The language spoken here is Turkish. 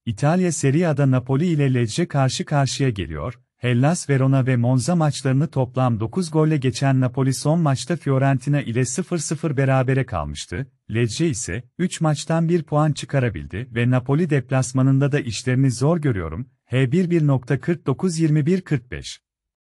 İtalya Serie A'da Napoli ile Lecce karşı karşıya geliyor. Hellas Verona ve Monza maçlarını toplam 9 golle geçen Napoli son maçta Fiorentina ile 0-0 berabere kalmıştı. Lecce ise 3 maçtan 1 puan çıkarabildi ve Napoli deplasmanında da işlerini zor görüyorum. H11.49-21-45